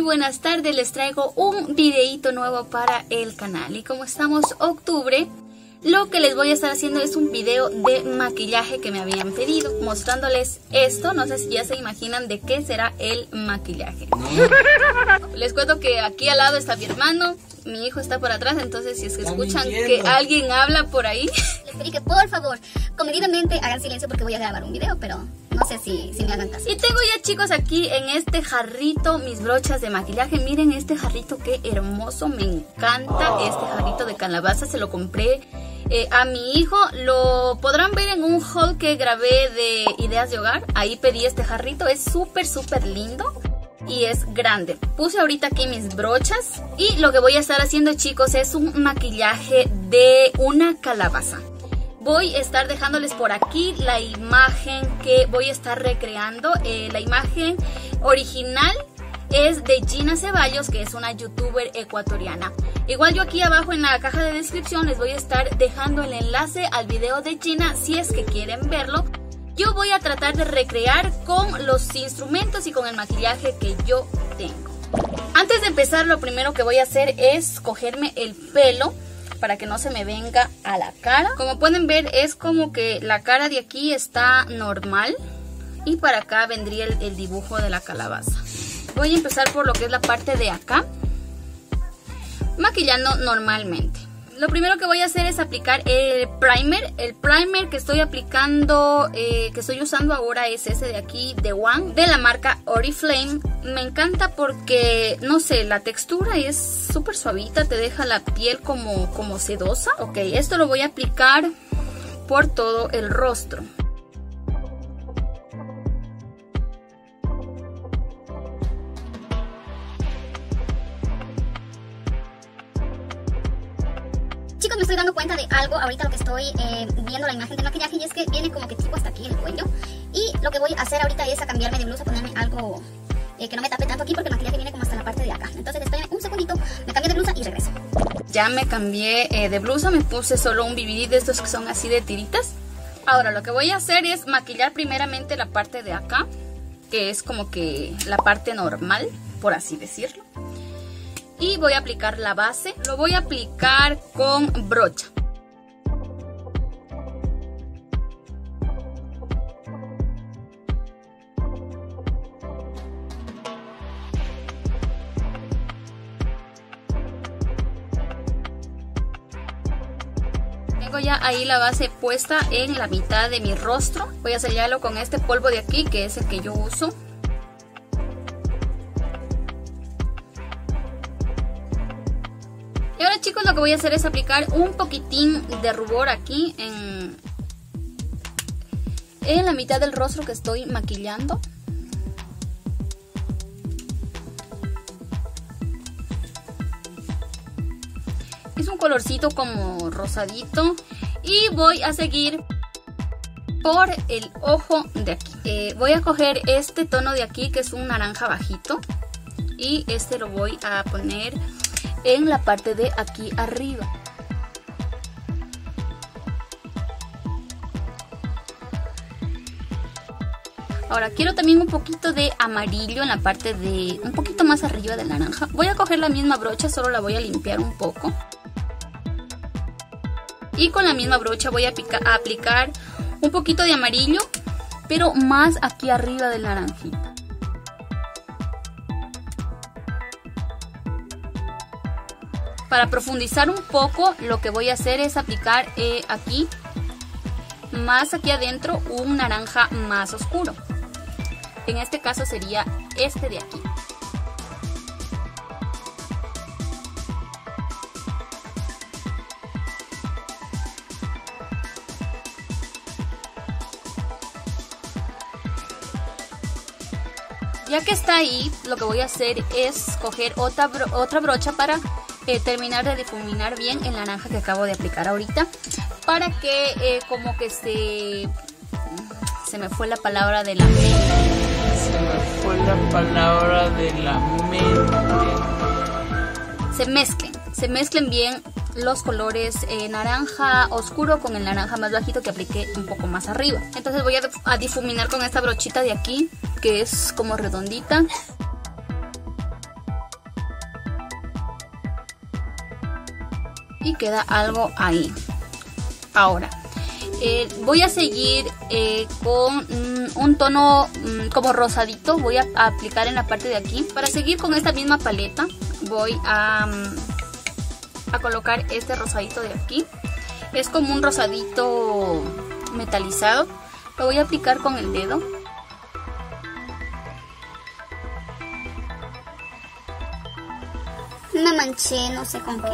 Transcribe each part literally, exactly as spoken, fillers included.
buenas tardes, les traigo un videito nuevo para el canal. Y como estamos octubre, lo que les voy a estar haciendo es un video de maquillaje que me habían pedido, mostrándoles esto. No sé si ya se imaginan de qué será el maquillaje. No. Les cuento que aquí al lado está mi hermano, mi hijo está por atrás, entonces si es que escuchan que alguien habla por ahí, les pedí que por favor, comedidamente hagan silencio porque voy a grabar un video, pero no sé si, si me hagan caso. Y tengo ya, chicos, aquí en este jarrito mis brochas de maquillaje. Miren este jarrito, qué hermoso, me encanta este jarrito de calabaza. Se lo compré eh, a mi hijo. Lo podrán ver en un haul que grabé de ideas de hogar. Ahí pedí este jarrito, es súper súper lindo y es grande. Puse ahorita aquí mis brochas y lo que voy a estar haciendo, chicos, es un maquillaje de una calabaza. Voy a estar dejándoles por aquí la imagen que voy a estar recreando. Eh, la imagen original es de Gina Ceballos, que es una youtuber ecuatoriana. Igual yo aquí abajo en la caja de descripción les voy a estar dejando el enlace al video de Gina si es que quieren verlo. Yo voy a tratar de recrear con los instrumentos y con el maquillaje que yo tengo. Antes de empezar, lo primero que voy a hacer es cogerme el pelo para que no se me venga a la cara. Como pueden ver, es como que la cara de aquí está normal y para acá vendría el, el dibujo de la calabaza. Voy a empezar por lo que es la parte de acá, maquillando normalmente. Lo primero que voy a hacer es aplicar el primer. El primer que estoy aplicando, eh, que estoy usando ahora es ese de aquí, de One, de la marca Oriflame. Me encanta porque, no sé, la textura es súper suavita, te deja la piel como, como sedosa. Ok, esto lo voy a aplicar por todo el rostro. Chicos, me estoy dando cuenta de algo ahorita lo que estoy eh, viendo la imagen del maquillaje, y es que viene como que tipo hasta aquí el cuello. Y lo que voy a hacer ahorita es a cambiarme de blusa, ponerme algo eh, que no me tape tanto aquí porque el maquillaje viene como hasta la parte de acá. Entonces espérenme un segundito, me cambio de blusa y regreso. Ya me cambié eh, de blusa, me puse solo un B B D de estos que son así de tiritas. Ahora lo que voy a hacer es maquillar primeramente la parte de acá, que es como que la parte normal, por así decirlo. Y voy a aplicar la base, lo voy a aplicar con brocha. Tengo ya ahí la base puesta en la mitad de mi rostro. Voy a sellarlo con este polvo de aquí, que es el que yo uso. Y ahora, chicos, lo que voy a hacer es aplicar un poquitín de rubor aquí en, en la mitad del rostro que estoy maquillando. Es un colorcito como rosadito. Y voy a seguir por el ojo de aquí. Eh, voy a coger este tono de aquí, que es un naranja bajito, y este lo voy a poner en la parte de aquí arriba. Ahora quiero también un poquito de amarillo en la parte de un poquito más arriba del naranja. Voy a coger la misma brocha, solo la voy a limpiar un poco. Y con la misma brocha voy a, a aplicar un poquito de amarillo, pero más aquí arriba del naranjito. Para profundizar un poco, lo que voy a hacer es aplicar eh, aquí, más aquí adentro, un naranja más oscuro. En este caso sería este de aquí. Ya que está ahí, lo que voy a hacer es coger otra, bro otra brocha para Eh, terminar de difuminar bien el naranja que acabo de aplicar ahorita, para que eh, como que se se me fue la palabra de la mente se me fue la palabra de la mente se mezclen se mezclen bien los colores eh, naranja oscuro con el naranja más bajito que apliqué un poco más arriba. Entonces voy a, a difuminar con esta brochita de aquí, que es como redondita. y queda algo ahí. Ahora eh, voy a seguir eh, con mm, un tono mm, como rosadito. Voy a, a aplicar en la parte de aquí. Para seguir con esta misma paleta voy a, mm, a colocar este rosadito de aquí. Es como un rosadito metalizado. Lo voy a aplicar con el dedo. Me manché, no sé con qué.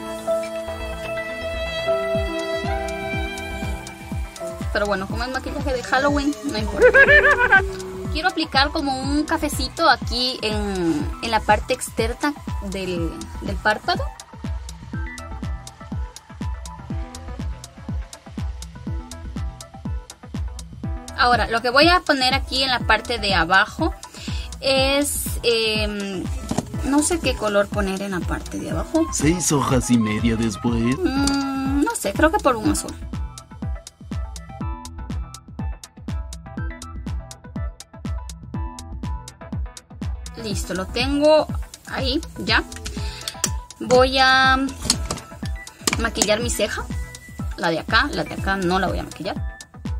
Pero bueno, como es maquillaje de Halloween, no importa. Quiero aplicar como un cafecito aquí en, en la parte externa del, del párpado. Ahora, lo que voy a poner aquí en la parte de abajo es... Eh, no sé qué color poner en la parte de abajo. Seis hojas y media después. Mm, no sé, creo que por un azul. Listo, lo tengo ahí ya. Voy a maquillar mi ceja. La de acá, la de acá no la voy a maquillar.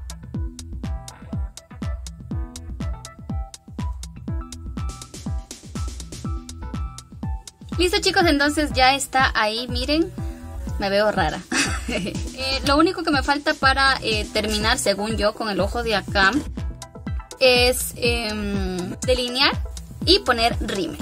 Listo chicos, entonces ya está ahí, miren, me veo rara. eh, lo único que me falta para eh, terminar, según yo, con el ojo de acá, es eh, delinear y poner rímel.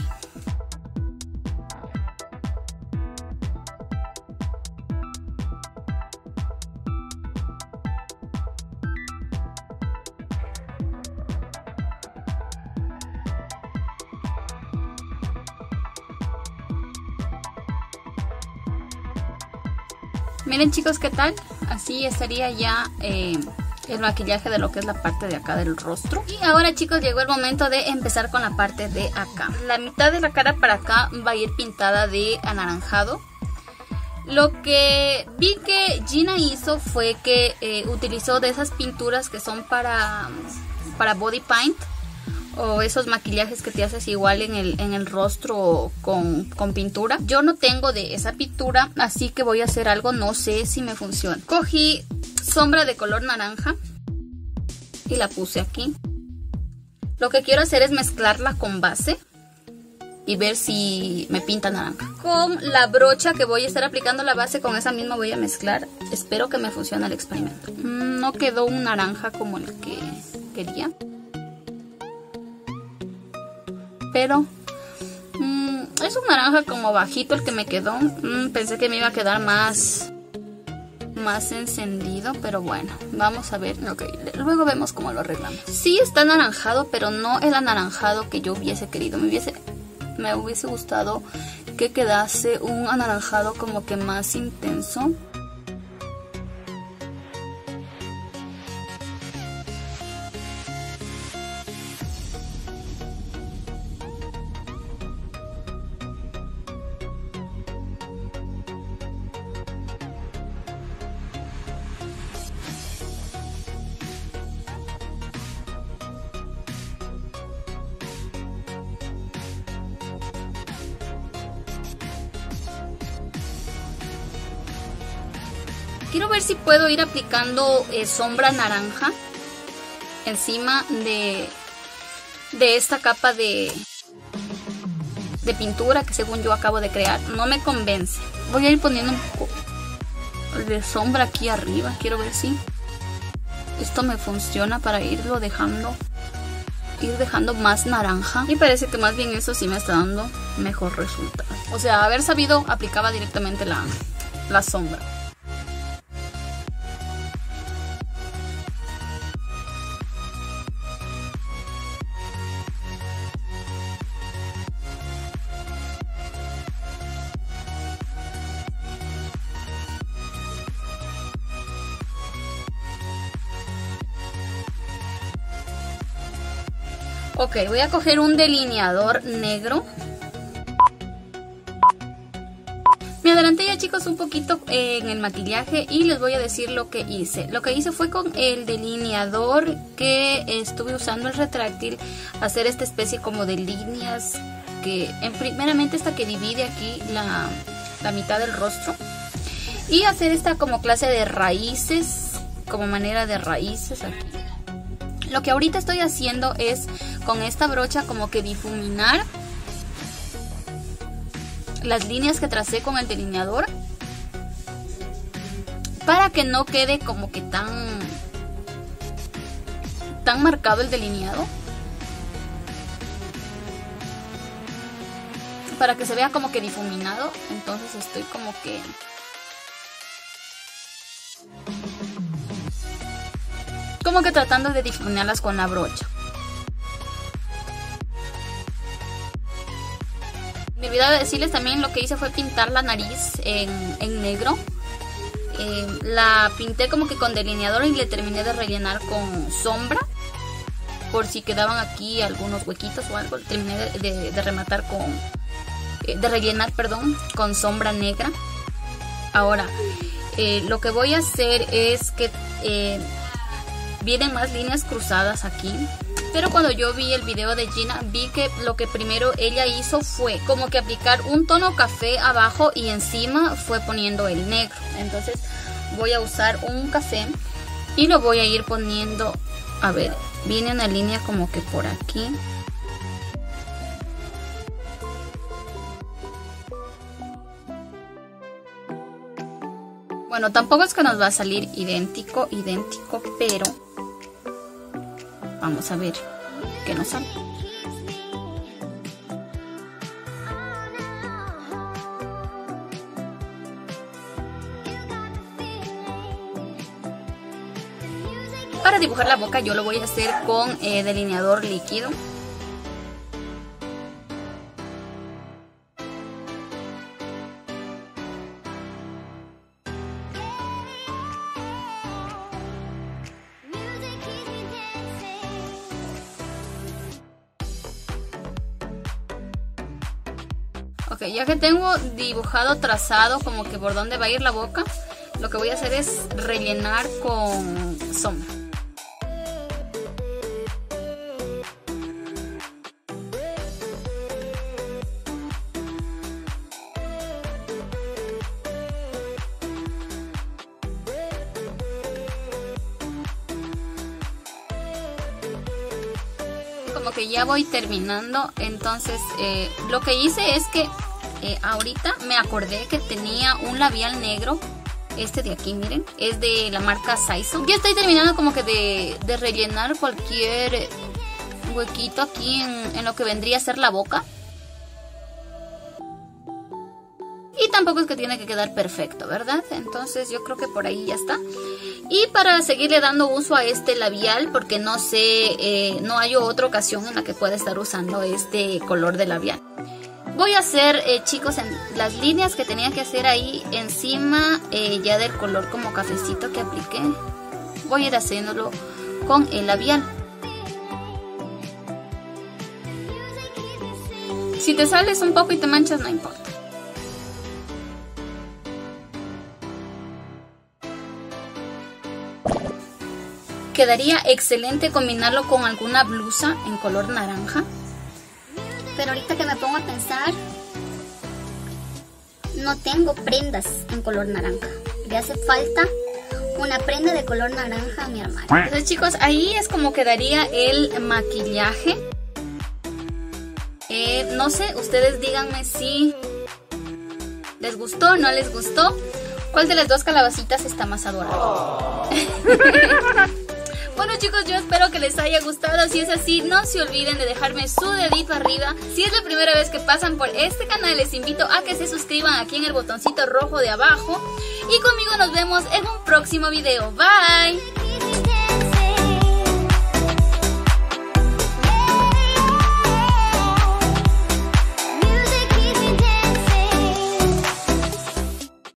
Miren chicos, ¿qué tal? Así estaría ya eh, el maquillaje de lo que es la parte de acá del rostro. Y ahora chicos, llegó el momento de empezar con la parte de acá. La mitad de la cara para acá va a ir pintada de anaranjado. Lo que vi que Gina hizo fue que eh, utilizó de esas pinturas que son para, para body paint. O esos maquillajes que te haces igual en el, en el rostro con, con pintura. Yo no tengo de esa pintura, así que voy a hacer algo, no sé si me funciona. Cogí sombra de color naranja y la puse aquí. Lo que quiero hacer es mezclarla con base y ver si me pinta naranja. Con la brocha que voy a estar aplicando la base, con esa misma voy a mezclar. Espero que me funcione el experimento. No quedó un naranja como el que quería, pero mmm, es un naranja como bajito el que me quedó. Mm, pensé que me iba a quedar más más encendido, pero bueno, vamos a ver. Ok, luego vemos cómo lo arreglamos. Sí está anaranjado, pero no el anaranjado que yo hubiese querido. Me hubiese, me hubiese gustado que quedase un anaranjado como que más intenso. Quiero ver si puedo ir aplicando eh, sombra naranja encima de, de esta capa de, de pintura que según yo acabo de crear. No me convence. Voy a ir poniendo un poco de sombra aquí arriba. Quiero ver si esto me funciona para irlo dejando, ir dejando más naranja. Y parece que más bien eso sí me está dando mejor resultado. O sea, haber sabido aplicaba directamente la, la sombra. Ok, voy a coger un delineador negro. Me adelanté ya chicos un poquito en el maquillaje y les voy a decir lo que hice. Lo que hice fue con el delineador que estuve usando, el retráctil, hacer esta especie como de líneas que, en, primeramente esta que divide aquí la, la mitad del rostro. y hacer esta como clase de raíces, como manera de raíces aquí. Lo que ahorita estoy haciendo es con esta brocha como que difuminar las líneas que tracé con el delineador, para que no quede como que tan tan marcado el delineado, para que se vea como que difuminado. Entonces estoy como que como que tratando de difuminarlas con la brocha. Me olvidé de decirles también, lo que hice fue pintar la nariz en, en negro. Eh, la pinté como que con delineador y le terminé de rellenar con sombra, por si quedaban aquí algunos huequitos o algo. Terminé de, de, de rematar con eh, de rellenar, perdón, con sombra negra. Ahora eh, lo que voy a hacer es que eh, vienen más líneas cruzadas aquí, pero cuando yo vi el video de Gina, vi que lo que primero ella hizo fue como que aplicar un tono café abajo y encima fue poniendo el negro. Entonces voy a usar un café y lo voy a ir poniendo, a ver, viene una línea como que por aquí. Bueno, tampoco es que nos va a salir idéntico, idéntico, pero vamos a ver qué nos sale. Para dibujar la boca yo lo voy a hacer con eh, delineador líquido. Ok, ya que tengo dibujado, trazado como que por dónde va a ir la boca, lo que voy a hacer es rellenar con sombra. Como que ya voy terminando, entonces eh, lo que hice es que eh, ahorita me acordé que tenía un labial negro, este de aquí, miren, es de la marca Saison. Ya estoy terminando como que de, de rellenar cualquier huequito aquí en, en lo que vendría a ser la boca. Y tampoco es que tiene que quedar perfecto, ¿verdad? Entonces yo creo que por ahí ya está. Y para seguirle dando uso a este labial, porque no sé, eh, no hay otra ocasión en la que pueda estar usando este color de labial, voy a hacer, eh, chicos, en las líneas que tenía que hacer ahí encima eh, ya del color como cafecito que apliqué. Voy a ir haciéndolo con el labial. Si te sales un poco y te manchas, no importa. Quedaría excelente combinarlo con alguna blusa en color naranja. Pero ahorita que me pongo a pensar, no tengo prendas en color naranja. Le hace falta una prenda de color naranja a mi armario. Entonces, chicos, ahí es como quedaría el maquillaje. Eh, no sé, ustedes díganme si les gustó o no les gustó. ¿Cuál de las dos calabacitas está más adorable? Bueno, chicos, yo espero que les haya gustado. Si es así, no se olviden de dejarme su dedito arriba. Si es la primera vez que pasan por este canal, les invito a que se suscriban aquí en el botoncito rojo de abajo. Y conmigo nos vemos en un próximo video. Bye.